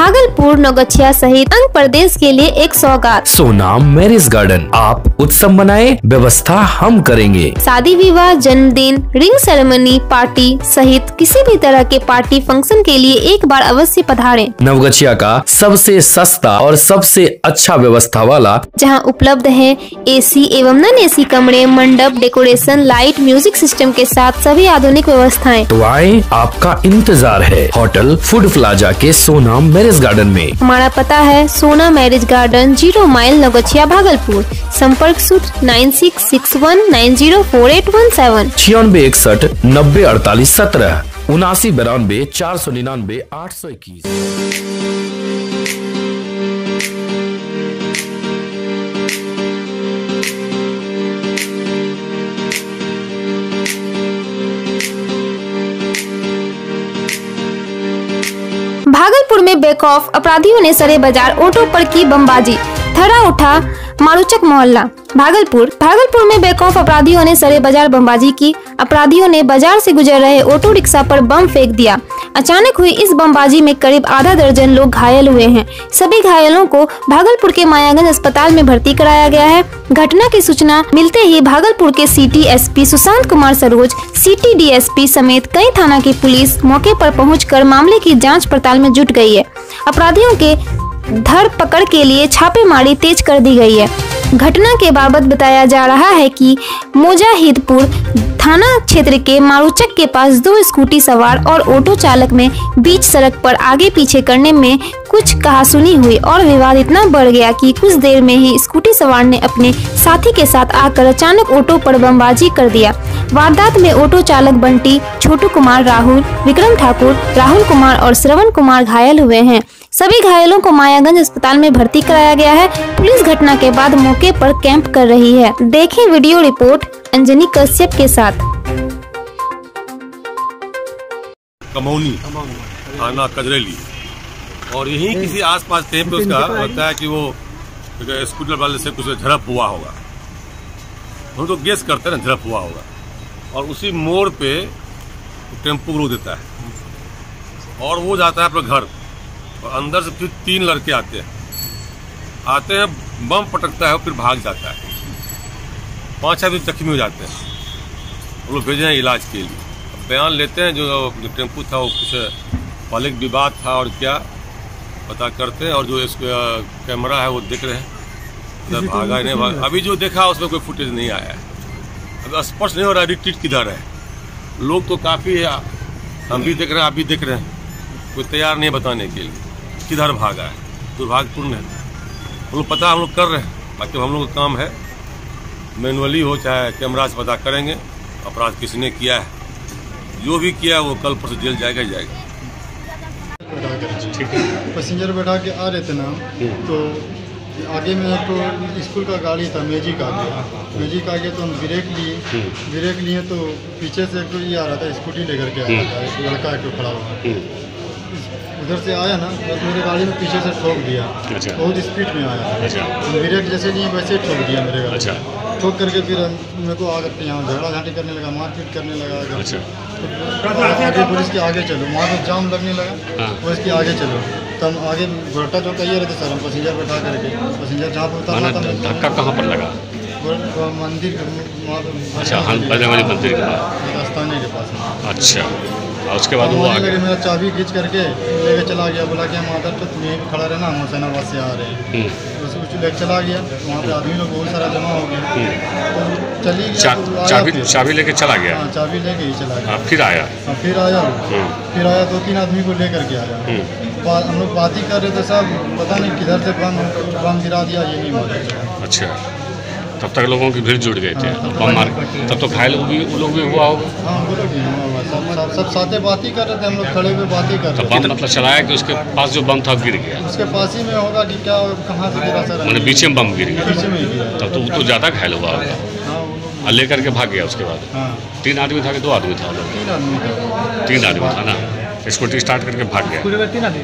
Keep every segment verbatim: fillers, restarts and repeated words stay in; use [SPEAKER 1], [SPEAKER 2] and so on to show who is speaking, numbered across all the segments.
[SPEAKER 1] भागलपुर नौगछिया सहित अंग प्रदेश के लिए एक सौगात।
[SPEAKER 2] सोनाम मैरिज गार्डन, आप उत्सव मनाए, व्यवस्था हम करेंगे।
[SPEAKER 1] शादी विवाह, जन्मदिन, रिंग सेरेमनी, पार्टी सहित किसी भी तरह के पार्टी फंक्शन के लिए एक बार अवश्य पधारें।
[SPEAKER 2] नवगछिया का सबसे सस्ता और सबसे अच्छा व्यवस्था वाला,
[SPEAKER 1] जहां उपलब्ध है एसी एवं नॉन एसी कमरे, मंडप, डेकोरेशन, लाइट, म्यूजिक सिस्टम के साथ सभी आधुनिक व्यवस्थाएं।
[SPEAKER 2] तो आए, आपका इंतजार है होटल फूड प्लाजा के सोनाम मैरिज गार्डन में।
[SPEAKER 1] हमारा पता है Sona marriage garden, zero mile, Naugachhia, Bhagalpur. संपर्क सूत्र nine six six one nine zero four eight one seven,
[SPEAKER 2] छियानवे इकसठ नब्बे अड़तालीस सत्रह, उनासी बिरानवे चार सौ निन्यानवे आठ सौ इक्कीस।
[SPEAKER 1] भागलपुर में बेखौफ अपराधियों ने सरे बाजार ऑटो पर की बमबाजी, थरा उठा मारूचक मोहल्ला। भागलपुर भागलपुर में बेखौफ अपराधियों ने सरे बाजार बमबाजी की। अपराधियों ने बाजार से गुजर रहे ऑटो रिक्शा पर बम फेंक दिया। अचानक हुई इस बमबाजी में करीब आधा दर्जन लोग घायल हुए हैं। सभी घायलों को भागलपुर के मायागंज अस्पताल में भर्ती कराया गया है। घटना की सूचना मिलते ही भागलपुर के city SP Sushant Kumar Saroj, city DSP समेत कई थाना की पुलिस मौके पर पहुंचकर मामले की जांच पड़ताल में जुट गई है। अपराधियों के धर पकड़ के लिए छापेमारी तेज कर दी गई है। घटना के बाबत बताया जा रहा है कि मोजाहिदपुर थाना क्षेत्र के मारूचक के पास दो स्कूटी सवार और ऑटो चालक में बीच सड़क पर आगे पीछे करने में कुछ कहासुनी हुई और विवाद इतना बढ़ गया कि कुछ देर में ही स्कूटी सवार ने अपने साथी के साथ आकर अचानक ऑटो पर बमबाजी कर दिया। वारदात में ऑटो चालक बंटी, छोटू कुमार, राहुल, विक्रम ठाकुर, राहुल कुमार और श्रवण कुमार घायल हुए हैं। सभी घायलों को मायागंज अस्पताल में भर्ती कराया गया है। पुलिस घटना के बाद मौके पर कैंप कर रही है। देखें वीडियो रिपोर्ट अंजनी कश्यप के साथ।
[SPEAKER 3] कमौनी थाना कजरेली, और यही किसी आसपास थे पे उसका लगता है कि वो स्कूटर वाले से कुछ झड़प हुआ होगा। हम तो गेस करते हैं ना झड़प हुआ होगा, और उसी मोड़ पे टेम्पो रोक देता है और वो जाता है अपने घर, और अंदर से फिर तीन लड़के आते हैं आते हैं बम पटकता है और फिर भाग जाता है। पांच आदमी जख्मी हो जाते हैं, वो लोग भेजे हैं इलाज के लिए। बयान लेते हैं, जो जो टेम्पू था वो कुछ मालिक विवाद था और क्या पता करते हैं, और जो इसका कैमरा है वो देख रहे हैं, उधर भागा ही नहीं भागा। अभी जो देखा उसमें कोई फुटेज नहीं आया है, अभी स्पष्ट नहीं हो रहा रिट्रीट किधर है। लोग तो काफ़ी है, हम भी देख रहे हैं, आप भी देख रहे हैं, कोई तैयार नहीं है बताने के लिए किधर भागा है। दुर्भाग्यपूर्ण है, हम लोग पता हम लोग कर रहे हैं, बाकी हम लोग का काम है मैनुअली हो चाहे कैमरा से पता करेंगे अपराध किसने किया है। जो भी किया है वो कल परसों जेल जाएगा ही जाएगा।
[SPEAKER 4] पैसेंजर बैठा के आ रहे थे ना, तो आगे में तो स्कूल का गाड़ी था, मैजिक आ गया मैजिक आ गया तो हम ब्रेक लिए ब्रेक लिए तो पीछे से एक तो ये आ रहा था, स्कूटी लेकर के आ रहा था, एक लड़का एक खड़ा हुआ उधर से आया ना, बस मेरे गाड़ी में पीछे से ठोक दिया। अच्छा। बहुत स्पीड में आया। अच्छा। ब्रेक जैसे लिए वैसे ठोक दिया मेरे गाड़ी। अच्छा। ठोक करके फिर मेरे को आकर यहाँ झगड़ा झाँटी करने लगा, मारपीट करने लगा। अच्छा। तो आगे पुलिस के आगे चलो, वहाँ पर जाम लगने लगा। हाँ। पुलिस के आगे चलो, तब आगे घोटा जो कहिए रहे थे सर, हम पैसेंजर बैठा करके पैसेंजर जहाँ पर उतरना था।
[SPEAKER 5] धक्का कहाँ पर लगा?
[SPEAKER 4] मंदिर
[SPEAKER 5] अच्छा, मंदिर के पास,
[SPEAKER 4] रास्ताने के पास।
[SPEAKER 5] अच्छा, और उसके बाद वो आगे
[SPEAKER 4] मेरा चाबी खींच करके लेके चला गया, बोला कि हम आदर तो तुम्हें भी खड़ा रहना, हम हुसैनाबाद से आ रहे हैं। उसको लेके चला गया, वहाँ पे आदमी लोग बहुत सारा जमा हो गया, तो चली गया। तो
[SPEAKER 5] चाबी चाबी लेके चला गया।
[SPEAKER 4] हाँ, चाबी लेके ही चला गया।
[SPEAKER 5] फिर आया
[SPEAKER 4] फिर आया फिर आया दो तीन आदमी को लेकर के आया। हम लोग बात ही कर रहे थे, सब पता नहीं किधर से बम बम गिरा दिया, ये नहीं मालूम।
[SPEAKER 5] अच्छा, तब तक लोगों की भीड़ जुट गए थे बम मार, तब तो घायल वो भी वो लोग भी हुआ होगा।
[SPEAKER 4] हाँ, वो लोग भी हुआ, सब सब साथे बात ही कर रहे थे, हम लोग खड़े हुए बात ही कर रहे थे।
[SPEAKER 5] बम मतलब चलाया कि उसके पास जो बम था गिर गया?
[SPEAKER 4] उसके पास ही में होगा कि क्या, कहाँ से गिरा सर?
[SPEAKER 5] मैंने बीच में बम गिर गया,
[SPEAKER 4] पीछे में गिरा।
[SPEAKER 5] तब तो वो तो ज़्यादा घायल हुआ होगा। हाँ, लेकर के भाग गया उसके बाद। हाँ। तीन आदमी था कि दो आदमी था?
[SPEAKER 4] तीन आदमी था।
[SPEAKER 5] तीन आदमी था ना, स्कूटी स्टार्ट करके भाग गया।
[SPEAKER 4] तीन आदमी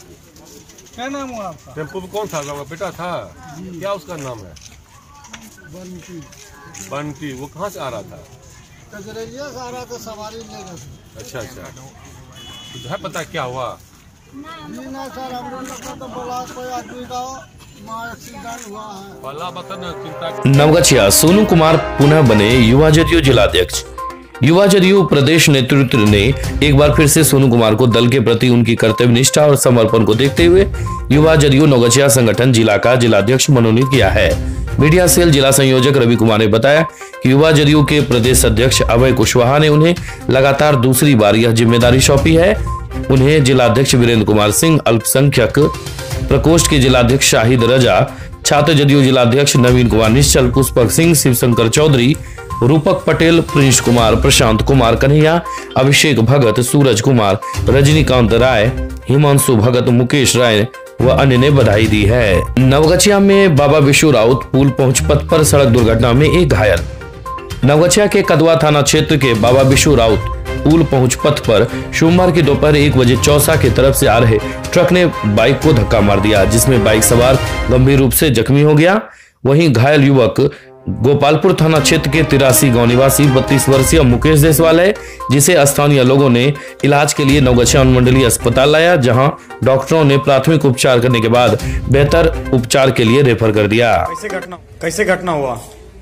[SPEAKER 3] क्या नाम हुआ आपका? टेम्पो में कौन था? आपका बेटा था? क्या उसका नाम है?
[SPEAKER 6] बंटी
[SPEAKER 3] बंटी, वो कहाँ से आ रहा था?
[SPEAKER 6] कजरेलिया से आ रहा था, सवारी ले रहा था।
[SPEAKER 3] अच्छा अच्छा, तो है पता क्या हुआ?
[SPEAKER 6] जी ना सर, हम लोग का तो बोला कोई आदमी का माँ एक्सीडेंट हुआ है।
[SPEAKER 3] पहला बता ना, चिंता।
[SPEAKER 2] नवगछिया सोनू कुमार पुनः बने युवा जदयू जिलाध्यक्ष। युवा जदयू प्रदेश नेतृत्व ने एक बार फिर से सोनू कुमार को दल के प्रति उनकी कर्तव्य निष्ठा और समर्पण को देखते हुए युवा जदयू नवगछिया संगठन जिला का जिलाध्यक्ष मनोनीत किया है। मीडिया सेल जिला संयोजक रवि कुमार ने बताया कि युवा जदयू के प्रदेश अध्यक्ष अभय कुशवाहा ने उन्हें लगातार दूसरी बार यह जिम्मेदारी सौंपी है। उन्हें जिलाध्यक्ष वीरेंद्र कुमार सिंह, अल्पसंख्यक प्रकोष्ठ के जिलाध्यक्ष शाहिद रजा, छात्र जदयू जिलाध्यक्ष नवीन कुमार निश्चल, पुष्पक सिंह, शिवशंकर चौधरी, रूपक पटेल, प्रिंस कुमार, प्रशांत कुमार कन्हैया, अभिषेक भगत, सूरज कुमार, रजनीकांत राय, हिमांशु भगत, मुकेश राय व अन्य ने बधाई दी है। नवगछिया में बाबा विशु राउत पुल पहुंच पथ पर सड़क दुर्घटना में एक घायल। नवगछिया के कदवा थाना क्षेत्र के बाबा विशु राउत पुल पहुंच पथ पर सोमवार की दोपहर एक बजे चौसा की तरफ से आ रहे ट्रक ने बाइक को धक्का मार दिया, जिसमें बाइक सवार गंभीर रूप से जख्मी हो गया। वहीं घायल युवक गोपालपुर थाना क्षेत्र के तिरासी गांव निवासी बत्तीस वर्षीय मुकेश देसवाल है, जिसे स्थानीय लोगों ने इलाज के लिए नवगछिया अनुमंडलीय अस्पताल लाया, जहां डॉक्टरों ने प्राथमिक उपचार करने के बाद बेहतर उपचार के लिए रेफर कर दिया।
[SPEAKER 7] कैसे घटना कैसे घटना हुआ?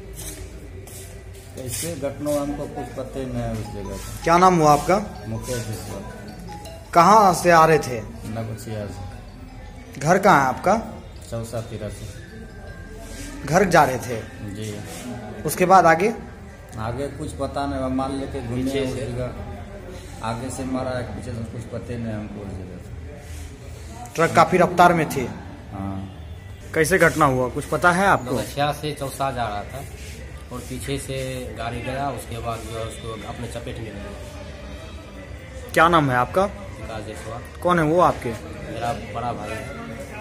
[SPEAKER 8] कैसे घटना हमको कुछ पता नहीं है उस जगह का।
[SPEAKER 7] क्या नाम हुआ आपका?
[SPEAKER 8] मुकेश देसवाल।
[SPEAKER 7] कहाँ से आ रहे थे?
[SPEAKER 8] नवगछिया से।
[SPEAKER 7] घर कहाँ है आपका?
[SPEAKER 8] चौसा तिरासी।
[SPEAKER 7] घर जा रहे थे
[SPEAKER 8] जी।
[SPEAKER 7] उसके बाद आगे
[SPEAKER 8] आगे कुछ पता नहीं, माल लेके घूमे उस जगह, आगे से मारा है, पीछे से कुछ पता नहीं हमको उस जगह से।
[SPEAKER 7] ट्रक काफी रफ्तार में थे।
[SPEAKER 8] हाँ।
[SPEAKER 7] कैसे घटना हुआ कुछ पता है आपको?
[SPEAKER 8] नवगछिया से चौसा जा रहा था और पीछे से गाड़ी गया, उसके बाद जो है उसको अपने चपेट में लिया।
[SPEAKER 7] क्या नाम है आपका?
[SPEAKER 8] विकास देसवाल।
[SPEAKER 7] कौन है वो आपके?
[SPEAKER 8] मेरा बड़ा भाई है।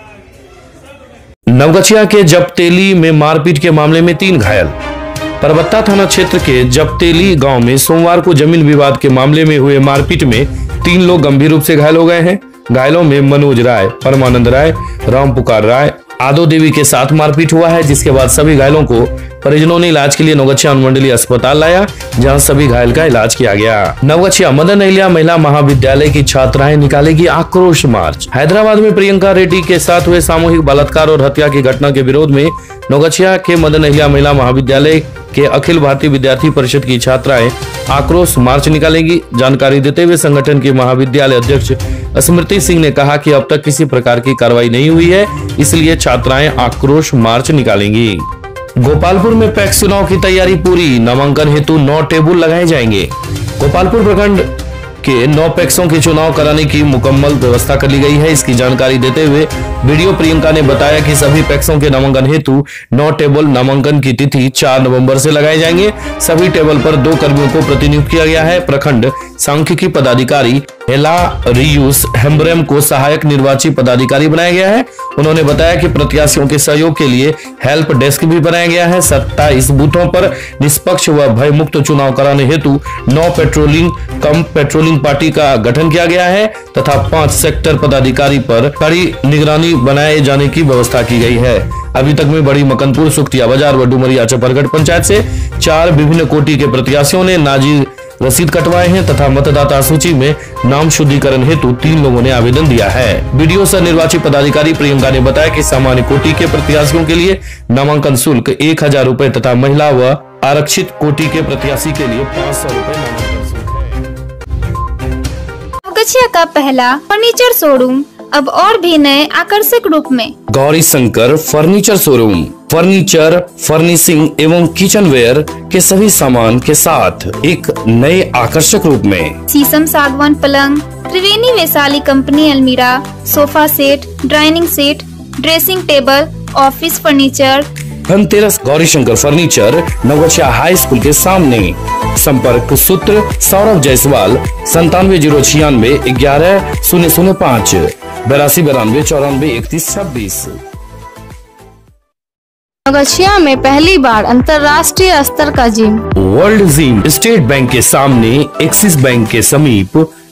[SPEAKER 2] नवगछिया के जपतेली में मारपीट के मामले में तीन घायल। परबत्ता थाना क्षेत्र के जपतेली गांव में सोमवार को जमीन विवाद के मामले में हुए मारपीट में तीन लोग गंभीर रूप से घायल हो गए हैं। घायलों में मनोज राय, परमानंद राय, राम पुकार राय, आदो देवी के साथ मारपीट हुआ है, जिसके बाद सभी घायलों को परिजनों ने इलाज के लिए नवगछिया अनुमंडलीय अस्पताल लाया, जहां सभी घायल का इलाज किया गया। नवगछिया मदन अहिल्या महिला महाविद्यालय की छात्राएं निकालेगी आक्रोश मार्च। हैदराबाद में प्रियंका रेड्डी के साथ हुए सामूहिक बलात्कार और हत्या की घटना के विरोध में नवगछिया के मदन अहिल्या महिला महाविद्यालय के अखिल भारतीय विद्यार्थी परिषद की छात्राएं आक्रोश मार्च निकालेंगी। जानकारी देते हुए संगठन के महाविद्यालय अध्यक्ष स्मृति सिंह ने कहा कि अब तक किसी प्रकार की कार्रवाई नहीं हुई है, इसलिए छात्राएं आक्रोश मार्च निकालेंगी। गोपालपुर में पैक्स चुनाव की तैयारी पूरी, नामांकन हेतु नौ टेबल लगाए जाएंगे। गोपालपुर प्रखंड के नौ पैक्सों के चुनाव कराने की मुकम्मल व्यवस्था कर ली गई है। इसकी जानकारी देते हुए वीडियो प्रियंका ने बताया कि सभी पैक्सों के नामांकन हेतु नौ टेबल नामांकन की तिथि चार नवंबर से लगाए जाएंगे। सभी टेबल पर दो कर्मियों को प्रतिनियुक्त किया गया है। प्रखंड सांख्यिकी पदाधिकारी हेला रियूस हेम्ब्रेम को सहायक निर्वाची पदाधिकारी बनाया गया है। उन्होंने बताया कि प्रत्याशियों के सहयोग के लिए हेल्प डेस्क भी बनाया गया है। सत्ताईस बूथों पर निष्पक्ष व भयमुक्त चुनाव कराने हेतु नौ पेट्रोलिंग कम पेट्रोलिंग पार्टी का गठन किया गया है तथा पांच सेक्टर पदाधिकारी पर कड़ी निगरानी बनाए जाने की व्यवस्था की गई है। अभी तक में बड़ी मकनपुर, सुखटिया बाजार व डुमरिया चपरगढ़ पंचायत से चार विभिन्न कोटि के प्रत्याशियों ने नाजी रसीद कटवाए हैं तथा मतदाता सूची में नाम शुद्धिकरण हेतु तीन लोगों ने आवेदन दिया है। वीडियो सह निर्वाचित पदाधिकारी प्रियंका ने बताया कि सामान्य कोटि के प्रत्याशियों के लिए नामांकन शुल्क एक हजार रूपए तथा महिला व आरक्षित कोटि के प्रत्याशी के लिए पाँच सौ रूपए नामांकन शुल्क है।
[SPEAKER 1] नवगछिया का पहला फर्नीचर शोरूम अब और भी नए आकर्षक रूप में।
[SPEAKER 2] Gauri Shankar furniture showroom furniture, furnishing एवं किचन वेयर के सभी सामान के साथ एक नए आकर्षक रूप में
[SPEAKER 1] शीशम सागवान पलंग, त्रिवेणी वैशाली कंपनी अलमीरा, sofa set, dining set, dressing table, office furniture.
[SPEAKER 2] Dhanteras Gauri Shankar furniture Navgachhia high school के सामने। संपर्क सूत्र सौरभ जायसवाल संतानवे जीरो छियानवे ग्यारह शून्य शून्य पाँच बेरासी बिरानवे चौरानवे इकतीस छब्बीस।
[SPEAKER 9] नवगछिया में पहली बार अंतर्राष्ट्रीय स्तर का gym.
[SPEAKER 2] World gym State Bank के सामने, एक्सिस बैंक के समीप,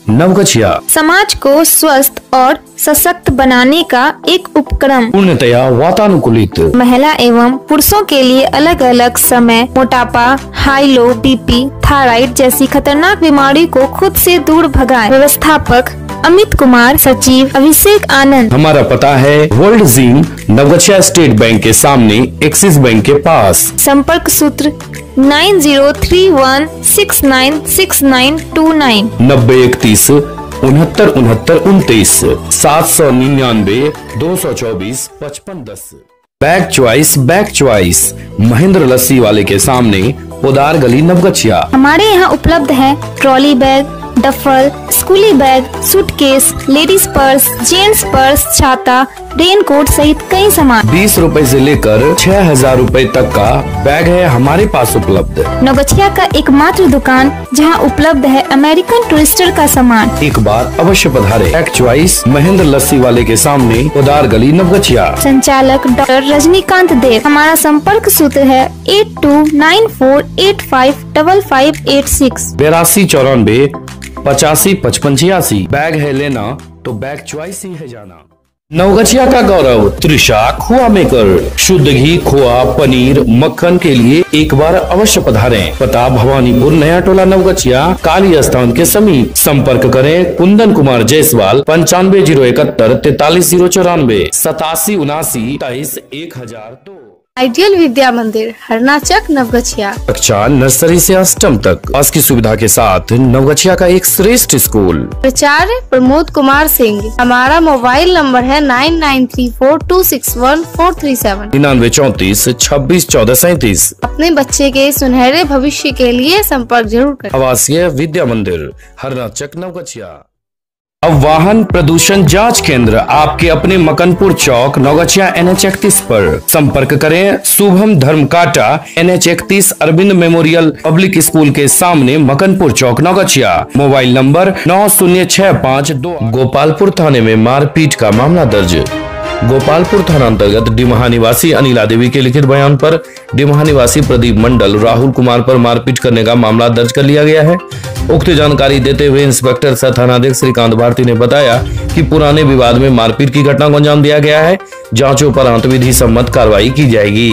[SPEAKER 2] नवगछिया
[SPEAKER 1] समाज को स्वस्थ और सशक्त बनाने का एक उपक्रम।
[SPEAKER 2] पूर्णतया वातानुकूलित।
[SPEAKER 1] महिला एवं पुरुषों के लिए अलग अलग समय मोटापा, हाई लो बीपी, थायराइड जैसी खतरनाक बीमारी को खुद से दूर भगाए। व्यवस्थापक अमित कुमार, सचिव अभिषेक आनंद।
[SPEAKER 2] हमारा पता है world gym, Navgachhia State Bank के सामने, एक्सिस बैंक के पास।
[SPEAKER 1] संपर्क सूत्र nine zero three one six nine six nine two nine.
[SPEAKER 2] नब्बे इकतीस उनहत्तर उनहत्तर उनतीस, सात सौ निन्यानवे दो सौ चौबीस पचपन दस। Bag choice, bag choice Mahendra lassi वाले के सामने, पोदार गली, नवगछिया।
[SPEAKER 1] हमारे यहाँ उपलब्ध है ट्रॉली बैग, डफल, स्कूली bag, suitcase, ladies purse, gents purse, छाता, रेनकोट सहित कई सामान।
[SPEAKER 2] बीस रुपए से लेकर छह हजार रूपए तक का बैग है हमारे पास उपलब्ध।
[SPEAKER 1] नवगछिया का एकमात्र दुकान जहां उपलब्ध है अमेरिकन टूरिस्टर का सामान।
[SPEAKER 2] एक बार अवश्य पधारे। बैग चॉइस महेंद्र लस्सी वाले के सामने, पोदार गली, नवगछिया।
[SPEAKER 1] संचालक डॉक्टर रजनीकांत देव। हमारा संपर्क सूत्र है eight two nine four eight five double five eight six.
[SPEAKER 2] बेरासी चौरानवे पचासी पचपन छियासी। बैग है लेना तो बैग चॉइस ही है जाना। नवगछिया का गौरव त्रिशा खोआ मेकर। शुद्ध घी, खोआ, पनीर, मक्खन के लिए एक बार अवश्य पधारें। पता भवानीपुर, नया टोला, नवगछिया, काली स्थान के समीप। संपर्क करें कुंदन कुमार जायसवाल, पंचानवे जीरो इकहत्तर तैतालीस जीरो चौरानवे, सतासी उनासी तेईस एक हजार दो।
[SPEAKER 9] आइडियल विद्या मंदिर, हरनाचक, नवगछिया।
[SPEAKER 2] कक्षा नर्सरी से अष्टम तक बस की सुविधा के साथ नवगछिया का एक श्रेष्ठ स्कूल।
[SPEAKER 9] प्राचार्य प्रमोद कुमार सिंह। हमारा मोबाइल नंबर है nine nine three four two six one four three seven.
[SPEAKER 2] निन्यानवे चौंतीस छब्बीस चौदह सैंतीस।
[SPEAKER 9] अपने बच्चे के सुनहरे भविष्य के लिए संपर्क जरूर करें।
[SPEAKER 2] आवासीय विद्या मंदिर, हरनाचक, नवगछिया। अब वाहन प्रदूषण जांच केंद्र आपके अपने मकनपुर चौक, नवगछिया, एन एच इकतीस पर। संपर्क करें शुभम धर्म काटा, एन एच इकतीस अरविंद मेमोरियल पब्लिक स्कूल के सामने, मकनपुर चौक, नवगछिया। मोबाइल नंबर नौ शून्य छह पाँच दो। गोपालपुर थाने में मारपीट का मामला दर्ज। गोपालपुर थाना अंतर्गत डिमहा निवासी अनिला देवी के लिखित बयान पर डिमहा निवासी प्रदीप मंडल राहुल कुमार पर मारपीट करने का मामला दर्ज कर लिया गया है। उक्त जानकारी देते हुए इंस्पेक्टर सह थानाध्यक्ष श्रीकांत भारती ने बताया कि पुराने विवाद में मारपीट की घटना को अंजाम दिया गया है। जांच उपरांत विधि सम्मत कार्रवाई की जाएगी।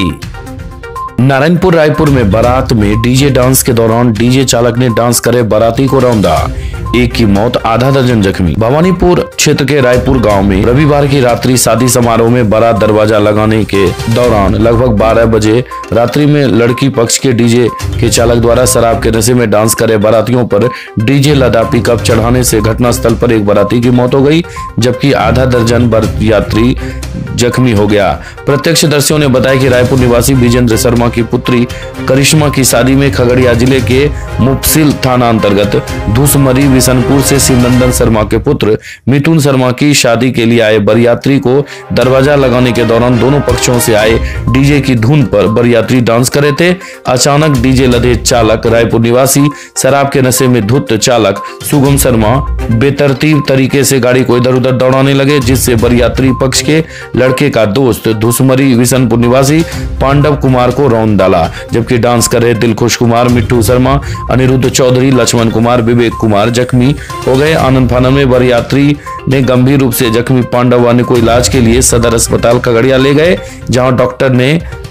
[SPEAKER 2] नारायणपुर रायपुर में बारात में डीजे डांस के दौरान डीजे चालक ने डांस करे बाराती को रौंदा। एक की मौत, आधा दर्जन जख्मी। भवानीपुर क्षेत्र के रायपुर गांव में रविवार की रात्रि शादी समारोह में बारात दरवाजा लगाने के दौरान लगभग बारह बजे रात्रि में लड़की पक्ष के डीजे के चालक द्वारा शराब के नशे में डांस करे बारातियों पर डीजे लदा पिकअप चढ़ाने से घटनास्थल पर एक बाराती की मौत हो गई, जबकि आधा दर्जन यात्री जख्मी हो गया। प्रत्यक्षदर्शियों ने बताया कि रायपुर निवासी विजेंद्र शर्मा की पुत्री करिश्मा की शादी में खगड़िया जिले के मुफसिल थाना अंतर्गत धूसमरी विशनपुर से शिवनंदन शर्मा के पुत्र मिथुन शर्मा की शादी के लिए आए बरियात्री को दरवाजा लगाने के दौरान दोनों पक्षों से आए डीजे की धुन पर बरियात्री डांस कर रहे थे। अचानक डीजे लदे चालक रायपुर निवासी शराब के नशे में धुत चालक सुगम शर्मा बेतरतीब तरीके से गाड़ी को इधर उधर दौड़ाने लगे, जिससे बरियात्री पक्ष के लड़के का दोस्त धूसमरी विशनपुर निवासी पांडव कुमार को रौंद डाला, जबकि डांस कर रहे दिलखुश कुमार, मिट्टू शर्मा, अनिरुद्ध चौधरी, लक्ष्मण कुमार, विवेक कुमार जख्मी हो गए। आनंद फानन में बरियात्री ने गंभीर रूप से जख्मी पांडव वाले को इलाज के लिए सदर अस्पताल खगड़िया ले गए, जहां डॉक्टर ने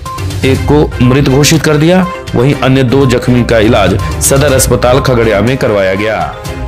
[SPEAKER 2] एक को मृत घोषित कर दिया। वहीं अन्य दो जख्मी का इलाज सदर अस्पताल खगड़िया में करवाया गया।